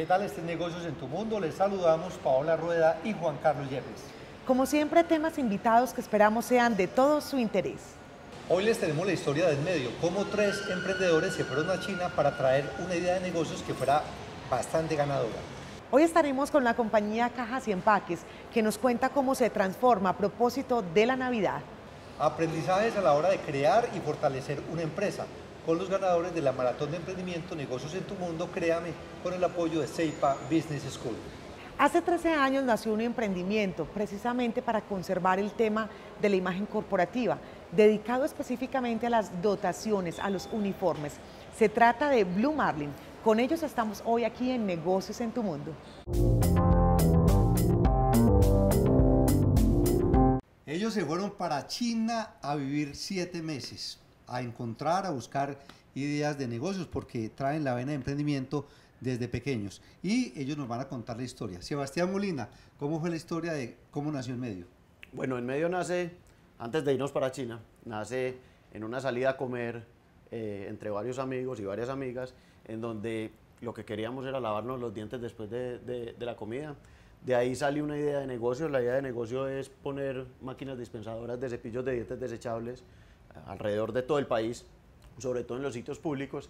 ¿Qué tal este Negocios en tu Mundo? Les saludamos Paola Rueda y Juan Carlos Yepes. Como siempre, temas invitados que esperamos sean de todo su interés. Hoy les tenemos la historia del medio, cómo tres emprendedores se fueron a China para traer una idea de negocios que fuera bastante ganadora. Hoy estaremos con la compañía Cajas y Empaques, que nos cuenta cómo se transforma a propósito de la Navidad. Aprendizajes a la hora de crear y fortalecer una empresa, con los ganadores de la Maratón de Emprendimiento Negocios en tu Mundo, créame, con el apoyo de Seipa Business School. Hace 13 años nació un emprendimiento precisamente para conservar el tema de la imagen corporativa, dedicado específicamente a las dotaciones, a los uniformes. Se trata de Blue Marlin. Con ellos estamos hoy aquí en Negocios en tu Mundo. Ellos se fueron para China a vivir 7 meses, a encontrar, a buscar ideas de negocios, porque traen la vena de emprendimiento desde pequeños. Y ellos nos van a contar la historia. Sebastián Molina, ¿cómo fue la historia de cómo nació En Medio? Bueno, En Medio nace, antes de irnos para China, nace en una salida a comer entre varios amigos y varias amigas, en donde lo que queríamos era lavarnos los dientes después de la comida. De ahí salió una idea de negocio. La idea de negocio es poner máquinas dispensadoras de cepillos de dientes desechables alrededor de todo el país, sobre todo en los sitios públicos,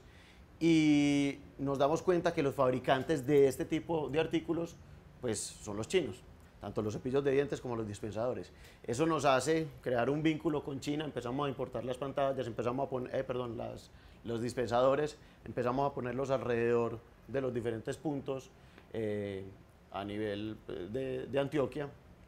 y nos damos cuenta que los fabricantes de este tipo de artículos pues son los chinos, tanto los cepillos de dientes como los dispensadores. Eso nos hace crear un vínculo con China. Empezamos a importar las pantallas, empezamos a poner, los dispensadores, empezamos a ponerlos alrededor de los diferentes puntos a nivel de Antioquia,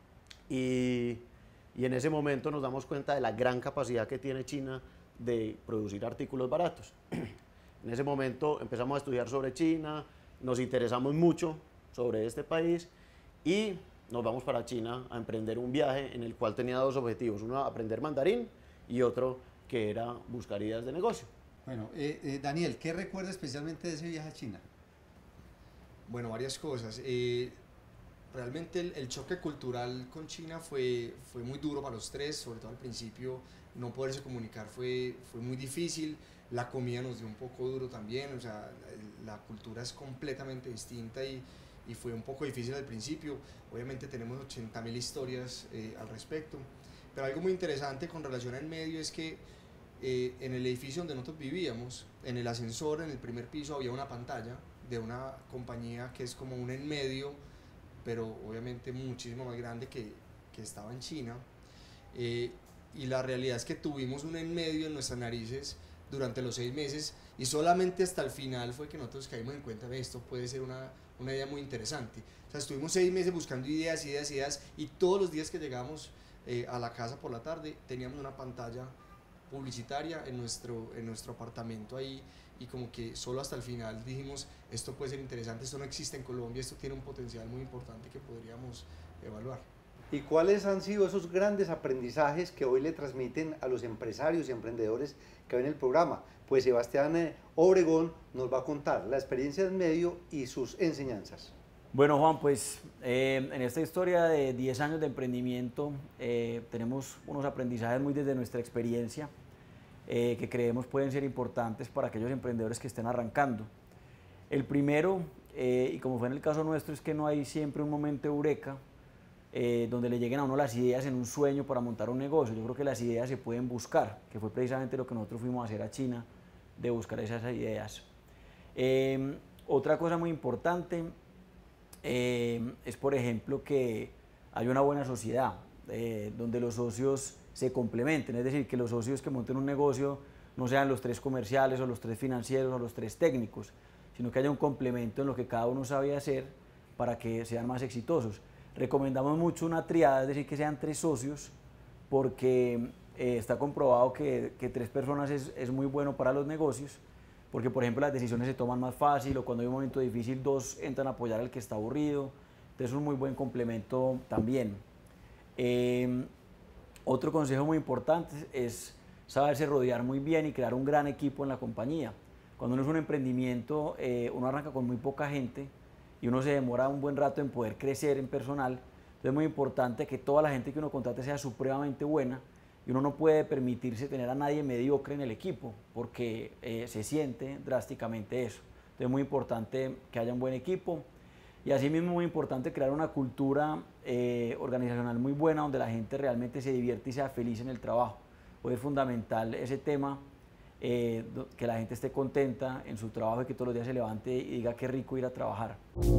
y en ese momento nos damos cuenta de la gran capacidad que tiene China de producir artículos baratos. En ese momento empezamos a estudiar sobre China, nos interesamos mucho sobre este país y nos vamos para China a emprender un viaje en el cual tenía dos objetivos: uno, aprender mandarín, y otro, que era buscar ideas de negocio. Bueno, Daniel, ¿qué recuerda especialmente de ese viaje a China? Bueno, varias cosas. Realmente el choque cultural con China fue muy duro para los tres, sobre todo al principio. No poderse comunicar fue muy difícil. La comida nos dio un poco duro también, o sea, la cultura es completamente distinta y fue un poco difícil al principio. Obviamente tenemos 80.000 historias al respecto, pero algo muy interesante con relación a En Medio es que en el edificio donde nosotros vivíamos, en el ascensor, en el primer piso, había una pantalla de una compañía que es como un En Medio, pero obviamente muchísimo más grande que estaba en China. Y la realidad es que tuvimos un En Medio en nuestras narices durante los 6 meses, y solamente hasta el final fue que nosotros caímos en cuenta de esto puede ser una idea muy interesante. O sea, estuvimos 6 meses buscando ideas, y todos los días que llegábamos a la casa por la tarde teníamos una pantalla publicitaria en nuestro apartamento ahí, y como que solo hasta el final dijimos, esto puede ser interesante, esto no existe en Colombia, esto tiene un potencial muy importante que podríamos evaluar. ¿Y cuáles han sido esos grandes aprendizajes que hoy le transmiten a los empresarios y emprendedores que ven el programa? Pues Sebastián Obregón nos va a contar la experiencia de En Medio y sus enseñanzas. Bueno, Juan, pues en esta historia de 10 años de emprendimiento tenemos unos aprendizajes muy desde nuestra experiencia que creemos pueden ser importantes para aquellos emprendedores que estén arrancando. El primero, y como fue en el caso nuestro, es que no hay siempre un momento eureka donde le lleguen a uno las ideas en un sueño para montar un negocio. Yo creo que las ideas se pueden buscar, que fue precisamente lo que nosotros fuimos a hacer a China, de buscar esas ideas. Otra cosa muy importante es, por ejemplo, que hay una buena sociedad donde los socios se complementen, es decir, que los socios que monten un negocio no sean los 3 comerciales o los 3 financieros o los 3 técnicos, sino que haya un complemento en lo que cada uno sabe hacer para que sean más exitosos. Recomendamos mucho una triada, es decir, que sean 3 socios, porque está comprobado que 3 personas es muy bueno para los negocios, porque por ejemplo las decisiones se toman más fácil, o cuando hay un momento difícil 2 entran a apoyar al que está aburrido. Entonces es un muy buen complemento también. Otro consejo muy importante es saberse rodear muy bien y crear un gran equipo en la compañía. Cuando uno es un emprendimiento, uno arranca con muy poca gente y uno se demora un buen rato en poder crecer en personal. Entonces es muy importante que toda la gente que uno contrate sea supremamente buena, y uno no puede permitirse tener a nadie mediocre en el equipo, porque se siente drásticamente eso. Entonces es muy importante que haya un buen equipo. Y asimismo muy importante crear una cultura organizacional muy buena donde la gente realmente se divierte y sea feliz en el trabajo. Hoy es fundamental ese tema, que la gente esté contenta en su trabajo y que todos los días se levante y diga qué rico ir a trabajar.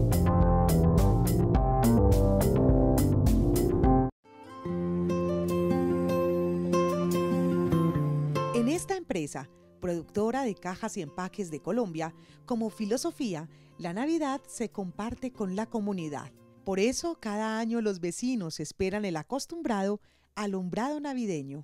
En esta empresa, productora de cajas y empaques de Colombia, como filosofía, la Navidad se comparte con la comunidad. Por eso, cada año los vecinos esperan el acostumbrado alumbrado navideño.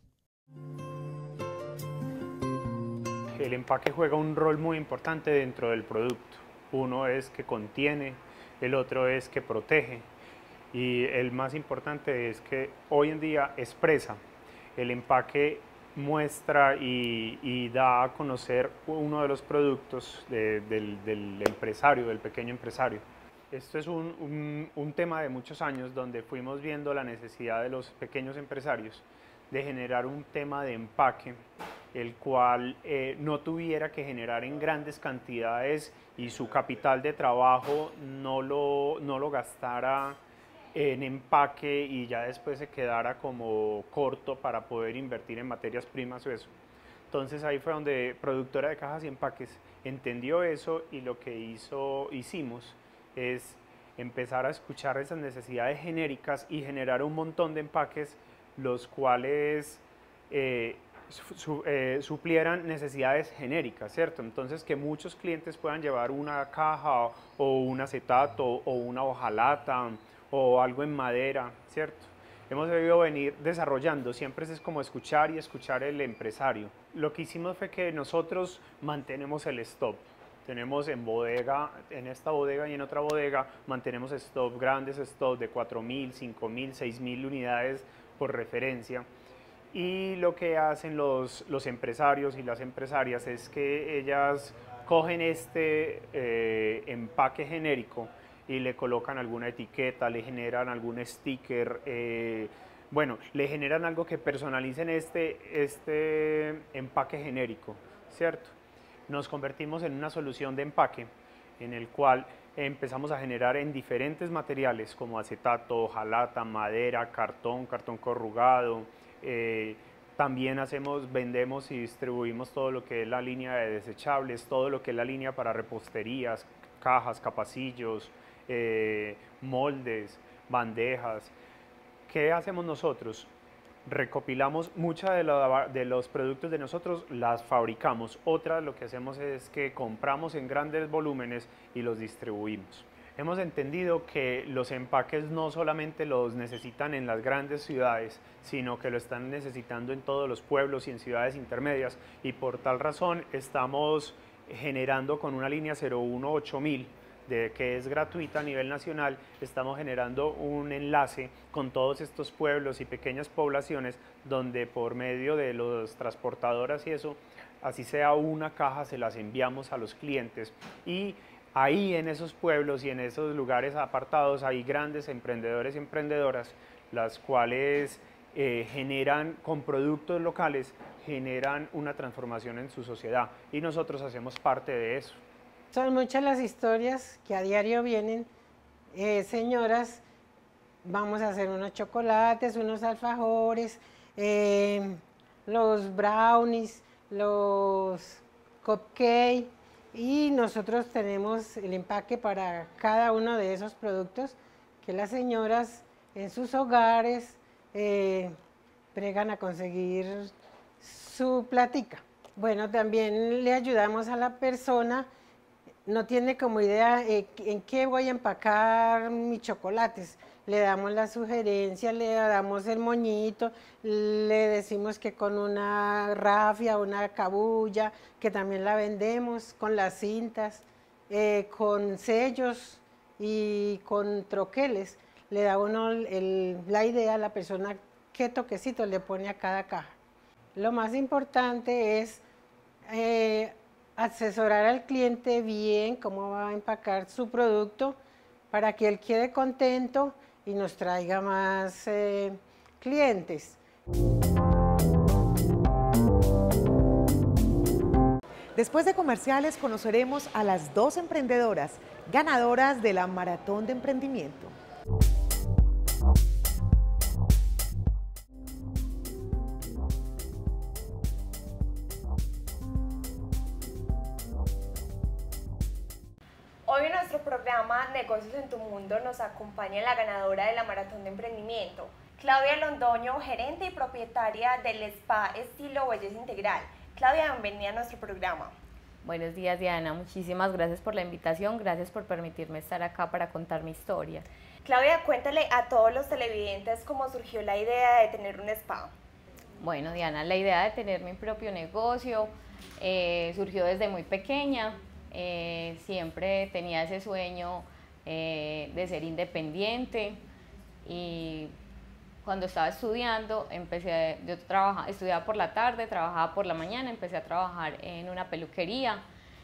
El empaque juega un rol muy importante dentro del producto. Uno es que contiene, el otro es que protege y el más importante es que hoy en día expresa. El empaque muestra y da a conocer uno de los productos del empresario, del pequeño empresario. Esto es un tema de muchos años donde fuimos viendo la necesidad de los pequeños empresarios de generar un tema de empaque, el cual no tuviera que generar en grandes cantidades y su capital de trabajo no lo gastara en empaque y ya después se quedara como corto para poder invertir en materias primas o eso. Entonces ahí fue donde Productora de Cajas y Empaques entendió eso y lo que hicimos es empezar a escuchar esas necesidades genéricas y generar un montón de empaques los cuales suplieran necesidades genéricas, ¿cierto? Entonces que muchos clientes puedan llevar una caja o un acetato o una hojalata o algo en madera, ¿cierto? Hemos debido venir desarrollando, siempre es como escuchar y escuchar el empresario. Lo que hicimos fue que nosotros mantenemos el stock. Tenemos en bodega, en esta bodega y en otra bodega, mantenemos stock, grandes stock de 4.000, 5.000, 6.000 unidades por referencia. Y lo que hacen los empresarios y las empresarias es que ellas cogen este empaque genérico y le colocan alguna etiqueta, le generan algún sticker, bueno, le generan algo que personalicen este empaque genérico, ¿cierto? Nos convertimos en una solución de empaque en el cual empezamos a generar en diferentes materiales como acetato, hojalata, madera, cartón corrugado. También vendemos y distribuimos todo lo que es la línea de desechables, todo lo que es la línea para reposterías, cajas, capacillos, moldes, bandejas. ¿Qué hacemos nosotros? Recopilamos muchos de los productos de nosotros, las fabricamos. Otra lo que hacemos es que compramos en grandes volúmenes y los distribuimos. Hemos entendido que los empaques no solamente los necesitan en las grandes ciudades, sino que lo están necesitando en todos los pueblos y en ciudades intermedias, y por tal razón estamos generando con una línea 018000 que es gratuita a nivel nacional, estamos generando un enlace con todos estos pueblos y pequeñas poblaciones donde por medio de los transportadoras y eso, así sea una caja, se las enviamos a los clientes. Y ahí en esos pueblos y en esos lugares apartados hay grandes emprendedores y emprendedoras, las cuales generan con productos locales, generan una transformación en su sociedad y nosotros hacemos parte de eso. Son muchas las historias que a diario vienen, señoras, vamos a hacer unos chocolates, unos alfajores, los brownies, los cupcakes, y nosotros tenemos el empaque para cada uno de esos productos que las señoras en sus hogares pregan a conseguir su platica. Bueno, también le ayudamos a la persona. No tiene como idea en qué voy a empacar mis chocolates. Le damos la sugerencia, le damos el moñito, le decimos que con una rafia, una cabulla, que también la vendemos, con las cintas, con sellos y con troqueles. Le da uno la idea a la persona qué toquecito le pone a cada caja. Lo más importante es asesorar al cliente bien cómo va a empacar su producto para que él quede contento y nos traiga más clientes. Después de comerciales conoceremos a las 2 emprendedoras ganadoras de la Maratón de Emprendimiento. Hoy en nuestro programa Negocios en tu Mundo nos acompaña la ganadora de la Maratón de Emprendimiento, Claudia Londoño, gerente y propietaria del spa estilo Belleza Integral. Claudia, bienvenida a nuestro programa. Buenos días, Diana. Muchísimas gracias por la invitación. Gracias por permitirme estar acá para contar mi historia. Claudia, cuéntale a todos los televidentes cómo surgió la idea de tener un spa. Bueno, Diana, la idea de tener mi propio negocio surgió desde muy pequeña. Siempre tenía ese sueño de ser independiente y cuando estaba estudiando estudiaba por la tarde, trabajaba por la mañana, empecé a trabajar en una peluquería,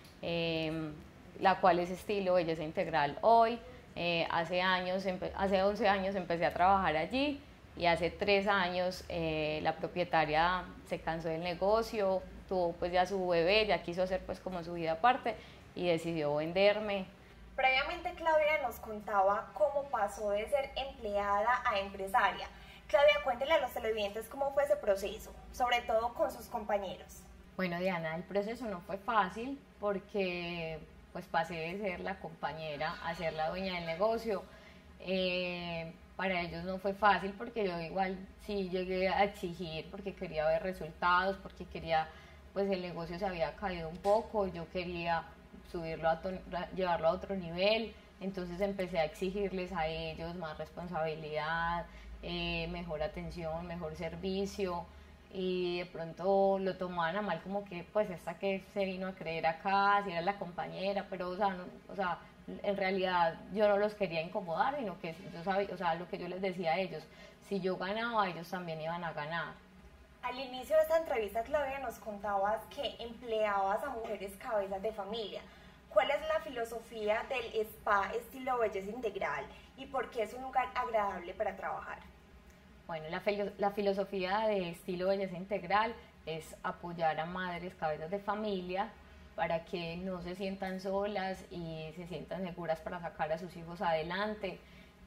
la cual es estilo Belleza Integral hoy. Hace 11 años empecé a trabajar allí y hace 3 años la propietaria se cansó del negocio, tuvo pues ya su bebé, ya quiso hacer pues como su vida aparte y decidió venderme. Previamente Claudia nos contaba cómo pasó de ser empleada a empresaria. Claudia, cuéntele a los televidentes cómo fue ese proceso, sobre todo con sus compañeros. Bueno, Diana, el proceso no fue fácil porque pues pasé de ser la compañera a ser la dueña del negocio. Para ellos no fue fácil porque yo igual sí llegué a exigir porque quería ver resultados, porque quería, pues el negocio se había caído un poco, yo quería subirlo llevarlo a otro nivel, entonces empecé a exigirles a ellos más responsabilidad, mejor atención, mejor servicio, y de pronto lo tomaban a mal como que pues esta que se vino a creer acá, si era la compañera, pero en realidad yo no los quería incomodar, sino que yo sabía, lo que yo les decía a ellos, si yo ganaba, ellos también iban a ganar. Al inicio de esta entrevista, Claudia, nos contabas que empleabas a mujeres cabezas de familia. ¿Cuál es la filosofía del spa estilo Belleza Integral y por qué es un lugar agradable para trabajar? Bueno, la filosofía de estilo Belleza Integral es apoyar a madres cabezas de familia para que no se sientan solas y se sientan seguras para sacar a sus hijos adelante.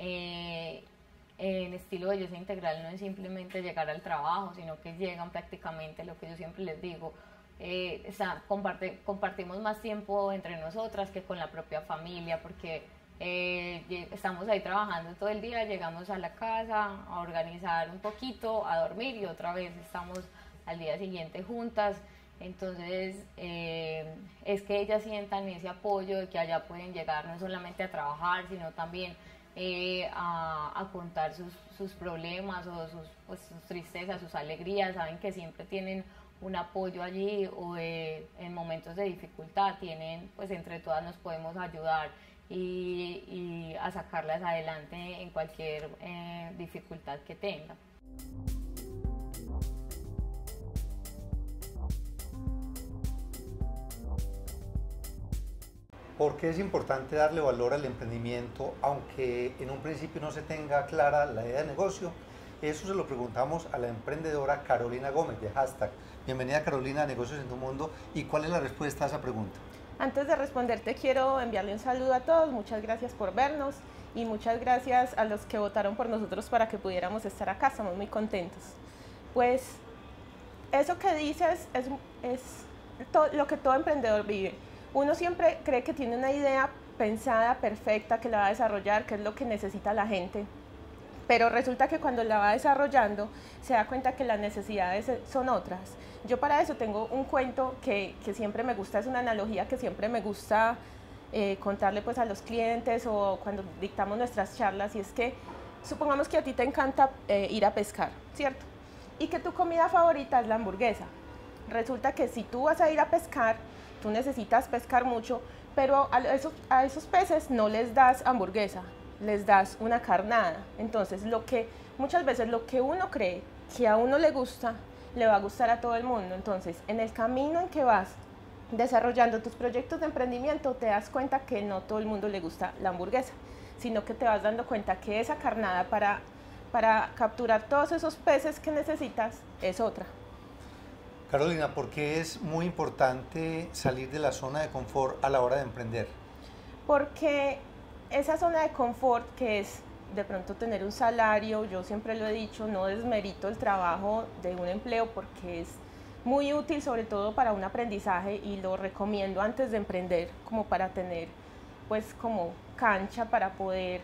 El estilo Belleza Integral no es simplemente llegar al trabajo, sino que llegan prácticamente, lo que yo siempre les digo, compartimos más tiempo entre nosotras que con la propia familia, porque estamos ahí trabajando todo el día, llegamos a la casa a organizar un poquito, a dormir y otra vez estamos al día siguiente juntas. Entonces es que ellas sientan ese apoyo de que allá pueden llegar no solamente a trabajar, sino también a contar sus problemas o sus tristezas, sus alegrías. Saben que siempre tienen un apoyo allí, o en momentos de dificultad pues entre todas nos podemos ayudar y a sacarlas adelante en cualquier dificultad que tengan. ¿Por qué es importante darle valor al emprendimiento, aunque en un principio no se tenga clara la idea de negocio? Eso se lo preguntamos a la emprendedora Carolina Gómez de Hashtag. Bienvenida, Carolina, a Negocios en tu Mundo. ¿Y cuál es la respuesta a esa pregunta? Antes de responderte, quiero enviarle un saludo a todos. Muchas gracias por vernos y muchas gracias a los que votaron por nosotros para que pudiéramos estar acá. Estamos muy contentos. Pues eso que dices es lo que todo emprendedor vive. Uno siempre cree que tiene una idea pensada, perfecta, que la va a desarrollar, que es lo que necesita la gente. Pero resulta que cuando la va desarrollando se da cuenta que las necesidades son otras. Yo para eso tengo un cuento que siempre me gusta, es una analogía que siempre me gusta contarle pues a los clientes o cuando dictamos nuestras charlas, y es que supongamos que a ti te encanta ir a pescar, ¿cierto? Y que tu comida favorita es la hamburguesa. Resulta que si tú vas a ir a pescar, tú necesitas pescar mucho, pero a esos peces no les das hamburguesa, les das una carnada. Entonces, muchas veces lo que uno cree que a uno le gusta, le va a gustar a todo el mundo. Entonces, en el camino en que vas desarrollando tus proyectos de emprendimiento, te das cuenta que no todo el mundo le gusta la hamburguesa, sino que te vas dando cuenta que esa carnada para capturar todos esos peces que necesitas es otra. Carolina, ¿por qué es muy importante salir de la zona de confort a la hora de emprender? Porque esa zona de confort, que es de pronto tener un salario, yo siempre lo he dicho, no desmerito el trabajo de un empleo porque es muy útil, sobre todo para un aprendizaje, y lo recomiendo antes de emprender, como para tener pues como cancha para poder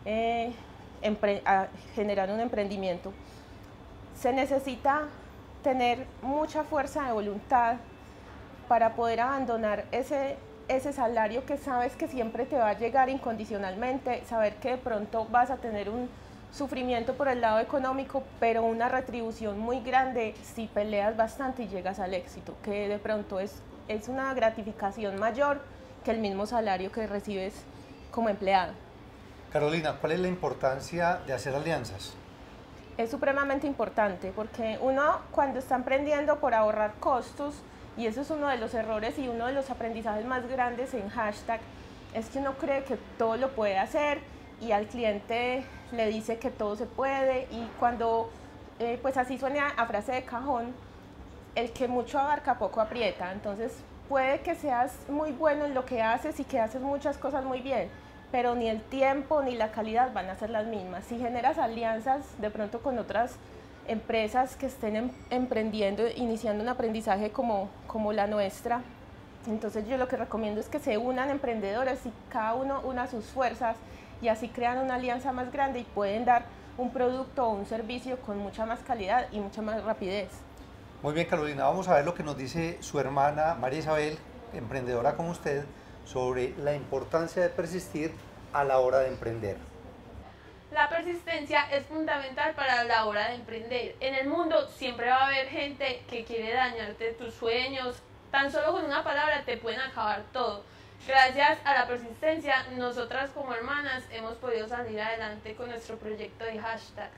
generar un emprendimiento. Se necesita tener mucha fuerza de voluntad para poder abandonar ese salario que sabes que siempre te va a llegar incondicionalmente, saber que de pronto vas a tener un sufrimiento por el lado económico, pero una retribución muy grande si peleas bastante y llegas al éxito, que de pronto es una gratificación mayor que el mismo salario que recibes como empleado. Carolina, ¿cuál es la importancia de hacer alianzas? Es supremamente importante porque uno, cuando está emprendiendo por ahorrar costos, y eso es uno de los errores y uno de los aprendizajes más grandes en Hashtag, es que uno cree que todo lo puede hacer y al cliente le dice que todo se puede, y cuando pues así suena a frase de cajón, el que mucho abarca poco aprieta. Entonces puede que seas muy bueno en lo que haces y que haces muchas cosas muy bien, pero ni el tiempo ni la calidad van a ser las mismas. Si generas alianzas de pronto con otras empresas que estén emprendiendo, iniciando un aprendizaje como la nuestra, entonces yo lo que recomiendo es que se unan emprendedores y cada uno una sus fuerzas, y así crean una alianza más grande y pueden dar un producto o un servicio con mucha más calidad y mucha más rapidez. Muy bien, Carolina, vamos a ver lo que nos dice su hermana María Isabel, emprendedora como usted, sobre la importancia de persistir a la hora de emprender. La persistencia es fundamental para la hora de emprender. En el mundo siempre va a haber gente que quiere dañarte tus sueños. Tan solo con una palabra te pueden acabar todo. Gracias a la persistencia, nosotras como hermanas hemos podido salir adelante con nuestro proyecto de Hashtag.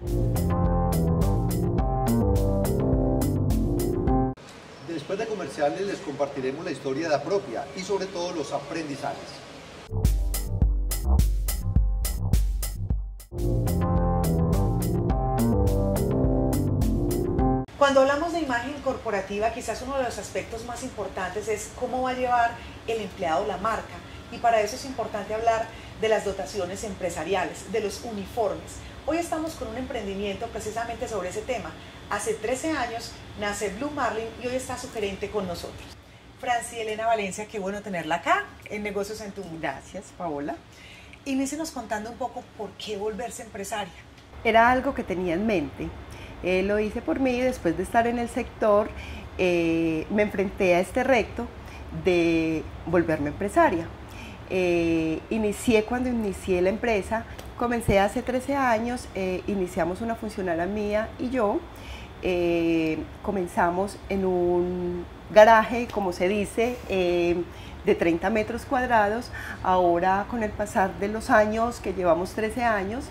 Después de comerciales les compartiremos la historia de Apropia y sobre todo los aprendizajes. Cuando hablamos de imagen corporativa, quizás uno de los aspectos más importantes es cómo va a llevar el empleado la marca, y para eso es importante hablar de las dotaciones empresariales, de los uniformes. Hoy estamos con un emprendimiento precisamente sobre ese tema. Hace 13 años nace Blue Marlin y hoy está su gerente con nosotros. Franci Elena Valencia, qué bueno tenerla acá en Negocios en tu Mundo. Gracias, Paola. Inícenos contando un poco por qué volverse empresaria. Era algo que tenía en mente. Lo hice por mí. Después de estar en el sector, me enfrenté a este reto de volverme empresaria. Cuando inicié la empresa, comencé hace 13 años, iniciamos una funcionaria mía y yo, comenzamos en un garaje, como se dice, de 30 metros cuadrados. Ahora, con el pasar de los años, que llevamos 13 años,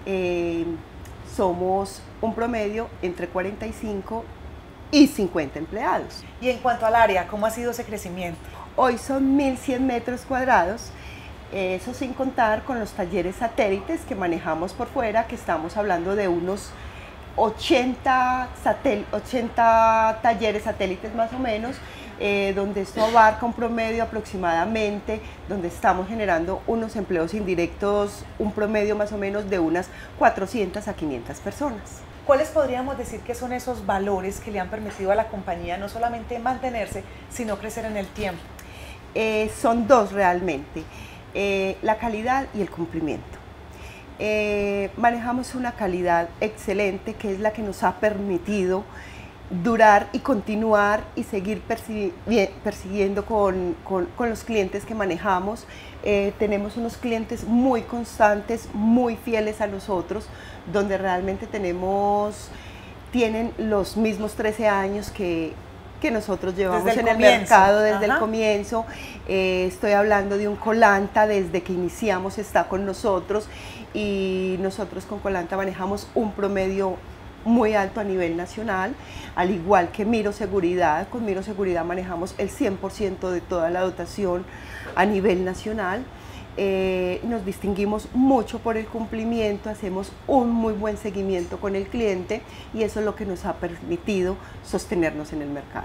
somos un promedio entre 45 y 50 empleados. Y en cuanto al área, ¿cómo ha sido ese crecimiento? Hoy son 1.100 metros cuadrados, eso sin contar con los talleres satélites que manejamos por fuera, que estamos hablando de unos 80 talleres satélites más o menos, donde esto abarca un promedio aproximadamente, donde estamos generando unos empleos indirectos, un promedio más o menos de unas 400 a 500 personas. ¿Cuáles podríamos decir que son esos valores que le han permitido a la compañía no solamente mantenerse, sino crecer en el tiempo? Son dos realmente, la calidad y el cumplimiento. Manejamos una calidad excelente, que es la que nos ha permitido durar y continuar y seguir persiguiendo con los clientes que manejamos. Tenemos unos clientes muy constantes, muy fieles a nosotros, donde realmente tienen los mismos 13 años que nosotros llevamos en el mercado desde el comienzo. Estoy hablando de un Colanta, desde que iniciamos está con nosotros, y nosotros con Colanta manejamos un promedio muy alto a nivel nacional, al igual que Miro Seguridad. Con Miro Seguridad manejamos el 100% de toda la dotación a nivel nacional. Nos distinguimos mucho por el cumplimiento, hacemos un muy buen seguimiento con el cliente, y eso es lo que nos ha permitido sostenernos en el mercado.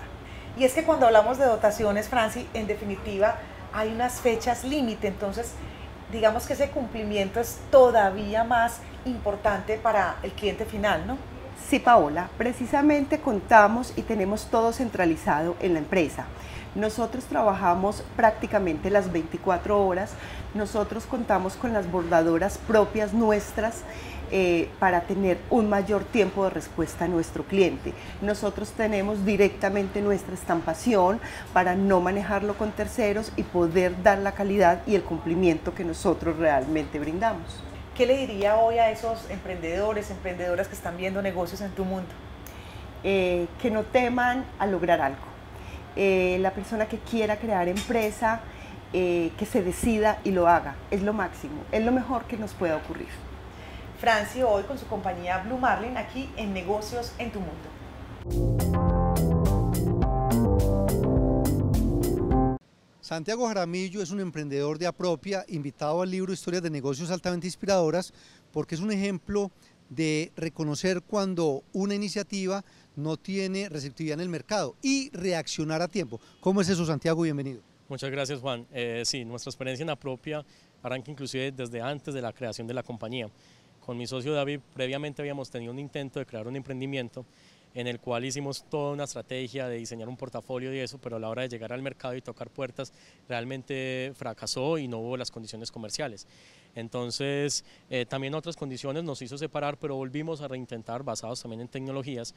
Y es que cuando hablamos de dotaciones, Franci, en definitiva hay unas fechas límite, entonces digamos que ese cumplimiento es todavía más importante para el cliente final, ¿no? Sí, Paola, precisamente contamos y tenemos todo centralizado en la empresa. Nosotros trabajamos prácticamente las 24 horas, nosotros contamos con las bordadoras propias nuestras para tener un mayor tiempo de respuesta a nuestro cliente. Nosotros tenemos directamente nuestra estampación para no manejarlo con terceros y poder dar la calidad y el cumplimiento que nosotros realmente brindamos. ¿Qué le diría hoy a esos emprendedores, emprendedoras que están viendo negocios en tu mundo? Que no teman a lograr algo. La persona que quiera crear empresa, que se decida y lo haga, es lo máximo, es lo mejor que nos pueda ocurrir. Franci hoy con su compañía Blue Marlin aquí en Negocios en tu Mundo. Santiago Jaramillo es un emprendedor de Apropia, invitado al libro Historias de Negocios altamente inspiradoras, porque es un ejemplo de reconocer cuando una iniciativa no tiene receptividad en el mercado y reaccionar a tiempo. ¿Cómo es eso, Santiago? Bienvenido. Muchas gracias, Juan. Sí, nuestra experiencia en Apropia arranca inclusive desde antes de la creación de la compañía. Con mi socio David, previamente habíamos tenido un intento de crear un emprendimiento en el cual hicimos toda una estrategia de diseñar un portafolio y eso, pero a la hora de llegar al mercado y tocar puertas realmente fracasó y no hubo las condiciones comerciales. Entonces también otras condiciones nos hizo separar, pero volvimos a reintentar basados también en tecnologías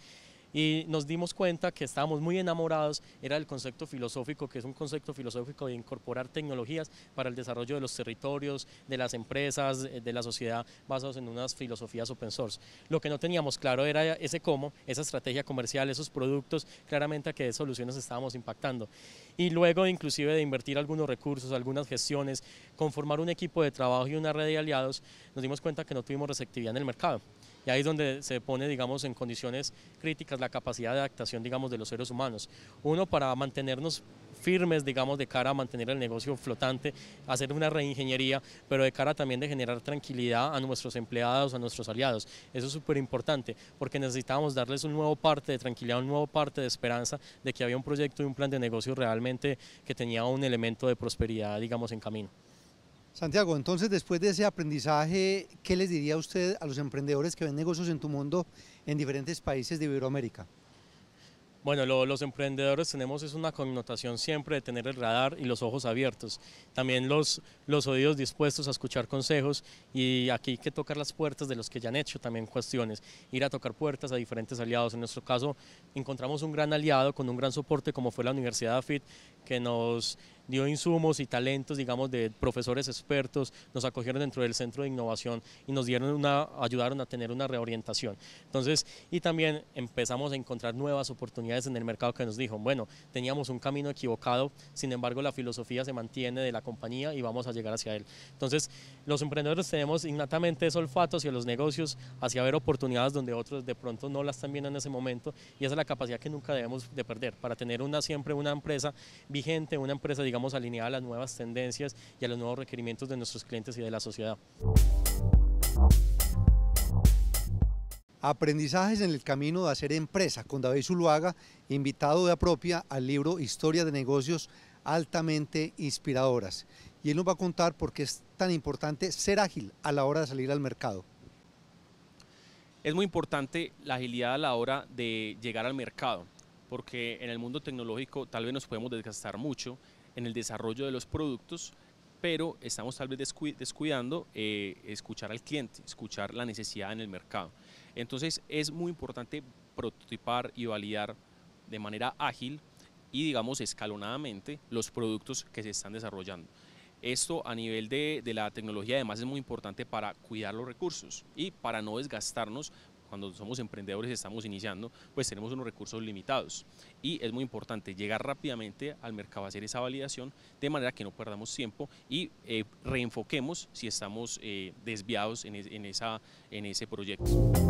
y nos dimos cuenta que estábamos muy enamorados, era el concepto filosófico, que es un concepto filosófico de incorporar tecnologías para el desarrollo de los territorios, de las empresas, de la sociedad, basados en unas filosofías open source. Lo que no teníamos claro era ese cómo, esa estrategia comercial, esos productos, claramente a qué soluciones estábamos impactando. Y luego inclusive de invertir algunos recursos, algunas gestiones, conformar un equipo de trabajo y una red de aliados, nos dimos cuenta que no tuvimos receptividad en el mercado. Y ahí es donde se pone, digamos, en condiciones críticas la capacidad de adaptación, digamos, de los seres humanos. Uno, para mantenernos firmes, digamos, de cara a mantener el negocio flotante, hacer una reingeniería, pero de cara también de generar tranquilidad a nuestros empleados, a nuestros aliados. Eso es súper importante, porque necesitábamos darles un nuevo parte de tranquilidad, un nuevo parte de esperanza de que había un proyecto y un plan de negocio realmente que tenía un elemento de prosperidad, digamos, en camino. Santiago, entonces después de ese aprendizaje, ¿qué les diría usted a los emprendedores que ven negocios en tu mundo en diferentes países de Iberoamérica? Bueno, los emprendedores tenemos es una connotación siempre de tener el radar y los ojos abiertos, también los oídos dispuestos a escuchar consejos y aquí hay que tocar las puertas de los que ya han hecho también cuestiones, ir a tocar puertas a diferentes aliados. En nuestro caso encontramos un gran aliado con un gran soporte como fue la Universidad AFIT, que nos dio insumos y talentos, digamos, de profesores expertos, nos acogieron dentro del centro de innovación y nos ayudaron a tener una reorientación. Entonces, y también empezamos a encontrar nuevas oportunidades en el mercado que nos dijo, bueno, teníamos un camino equivocado, sin embargo la filosofía se mantiene de la compañía y vamos a llegar hacia él. Entonces, los emprendedores tenemos innatamente ese olfato hacia los negocios, hacia ver oportunidades donde otros de pronto no las están viendo en ese momento, y esa es la capacidad que nunca debemos de perder, para tener siempre una empresa vigente, una empresa, digamos, alineada a las nuevas tendencias y a los nuevos requerimientos de nuestros clientes y de la sociedad. Aprendizajes en el camino de hacer empresa con David Zuluaga, invitado de Apropia al libro Historia de Negocios altamente inspiradoras. Y él nos va a contar por qué es tan importante ser ágil a la hora de salir al mercado. Es muy importante la agilidad a la hora de llegar al mercado, porque en el mundo tecnológico tal vez nos podemos desgastar mucho en el desarrollo de los productos, pero estamos tal vez descuidando escuchar al cliente, escuchar la necesidad en el mercado. Entonces es muy importante prototipar y validar de manera ágil y, digamos, escalonadamente los productos que se están desarrollando. Esto a nivel de la tecnología además es muy importante para cuidar los recursos y para no desgastarnos. Cuando somos emprendedores y estamos iniciando, pues tenemos unos recursos limitados y es muy importante llegar rápidamente al mercado a hacer esa validación de manera que no perdamos tiempo y reenfoquemos si estamos desviados en ese proyecto.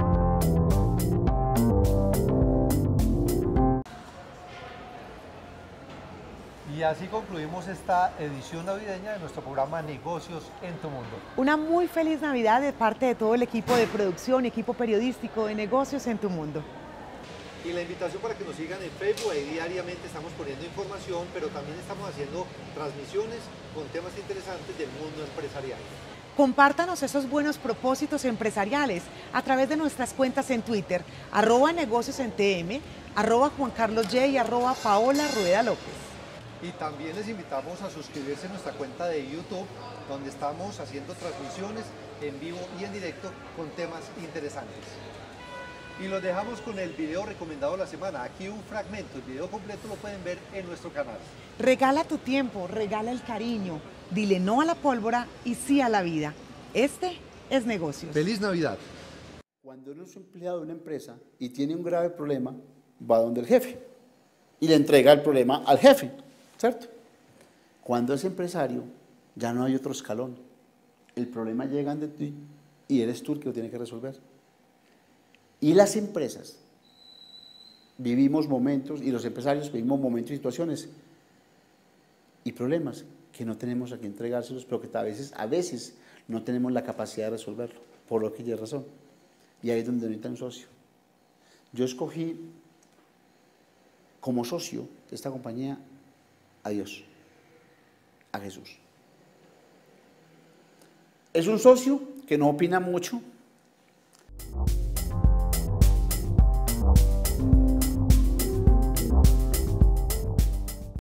Y así concluimos esta edición navideña de nuestro programa Negocios en tu Mundo. Una muy feliz Navidad de parte de todo el equipo de producción, equipo periodístico de Negocios en tu Mundo. Y la invitación para que nos sigan en Facebook, ahí diariamente estamos poniendo información, pero también estamos haciendo transmisiones con temas interesantes del mundo empresarial. Compártanos esos buenos propósitos empresariales a través de nuestras cuentas en Twitter, @negociosentm, @JuanCarlosY y @PaolaRueda-López. Y también les invitamos a suscribirse a nuestra cuenta de YouTube, donde estamos haciendo transmisiones en vivo y en directo con temas interesantes. Y los dejamos con el video recomendado de la semana. Aquí un fragmento, el video completo lo pueden ver en nuestro canal. Regala tu tiempo, regala el cariño, dile no a la pólvora y sí a la vida. Este es Negocios. ¡Feliz Navidad! Cuando uno es empleado de una empresa y tiene un grave problema, va donde el jefe y le entrega el problema al jefe, ¿cierto? Cuando es empresario, ya no hay otro escalón. El problema llega ante ti y eres tú el que lo tiene que resolver. Y las empresas vivimos momentos, y los empresarios vivimos momentos y situaciones y problemas que no tenemos a quien entregárselos, pero que a veces no tenemos la capacidad de resolverlo, por lo que hay razón. Y ahí es donde necesita un socio. Yo escogí como socio de esta compañía a Dios, a Jesús. Es un socio que no opina mucho,